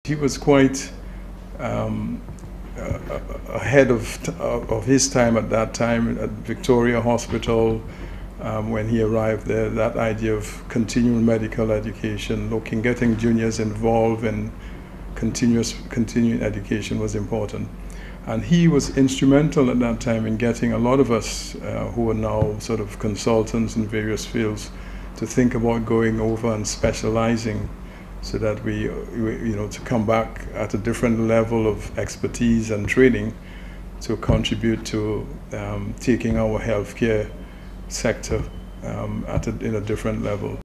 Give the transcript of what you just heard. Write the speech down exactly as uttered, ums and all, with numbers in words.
he was quite um, uh, ahead of, of his time at that time at Victoria Hospital. Um, when he arrived there, that idea of continuing medical education, looking, getting juniors involved in continuous continuing education was important. And he was instrumental at that time in getting a lot of us uh, who are now sort of consultants in various fields to think about going over and specializing, so that we, we you know, to come back at a different level of expertise and training to contribute to um, taking our healthcare sector um, at a, in a different level.